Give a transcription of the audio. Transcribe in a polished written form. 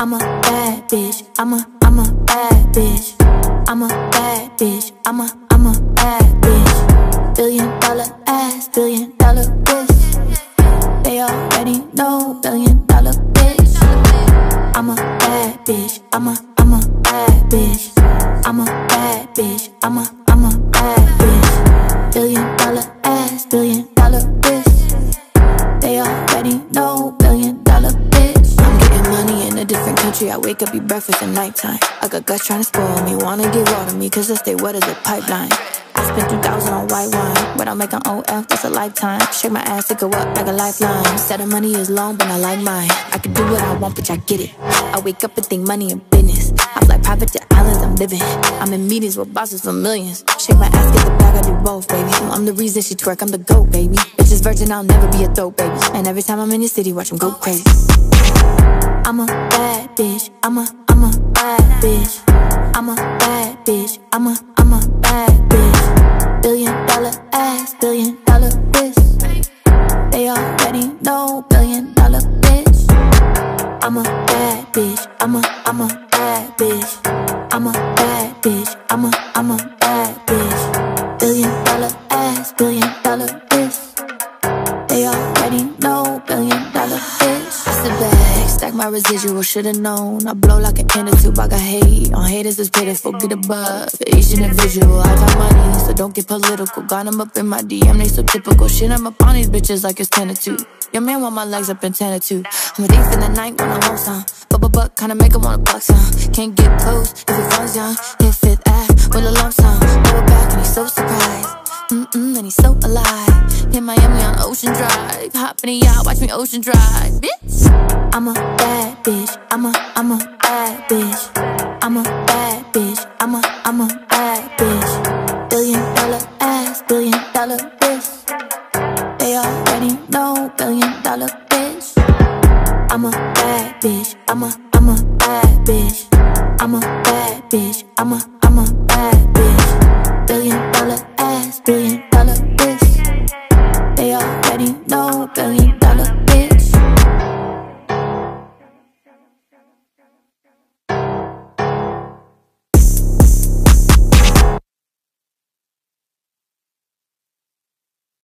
I'm a bad bitch. I'm a bad bitch. I'm a bad bitch. I'm a bad bitch. $1 billion ass, $1 billion wrist. They already know $1 billion bitch. I'm a bad bitch. I'm a bad bitch. I'm a bad bitch. I'm a bad bitch. $1 billion ass, $1 billion wrist. They already know $1 billion bitch. I'm getting money in a different country. I wake up, eat breakfast at nighttime. I got guts trying to spoil me, wanna get raw to me, cause I stay wet as a pipeline. I spent 2,000 on white wine, but I'll make an OF, that's a lifetime. Shake my ass, take her up like a lifeline. Said the money is long, but I like mine. I can do what I want, bitch, I get it. I wake up and think money and business. I fly private to islands, I'm living. I'm in meetings with bosses for millions. Shake my ass, get the bag, I do both, baby. I'm the reason she twerk, I'm the GOAT, baby. Bitches virgin, I'll never be a throat, baby. And every time I'm in your city, watch them go crazy. I'm a bad bitch. I'm a bad bitch. I'm a bad bitch. I'm a bad bitch. $1 billion ass, $1 billion wrist. They already know $1 billion bitch. I'm a bad bitch. I'm a bad bitch. I'm a bad bitch. I'm a bad bitch. $1 billion ass, $1 billion wrist. They already know $1 billion bitch. It's the bag, stack my residual, should've known. I blow like an inner tube, I got hate on haters, it's pitiful, get above for each individual. I got money, so don't get political. Got them up in my DM, they so typical. Shit, I'm up on these bitches like it's 10 to 2. Your man want my legs up in 10 to 2. I'm a thief in the night when I want some. But kinda make him wanna buck some. Can't get close if he falls young. If it act with a lump sum. Go back and he's so surprised. And he's so alive. In Miami on Ocean Drive. Hop in the yacht, watch me Ocean Drive, bitch. I'm a bad bitch. I'm a bad bitch. I'm a bad bitch. I'm a bad bitch. $1 billion ass, $1 billion wrist. They already know $1 billion bitch. I'm a bad bitch. I'm a bad bitch. I'm a bad bitch. I'm a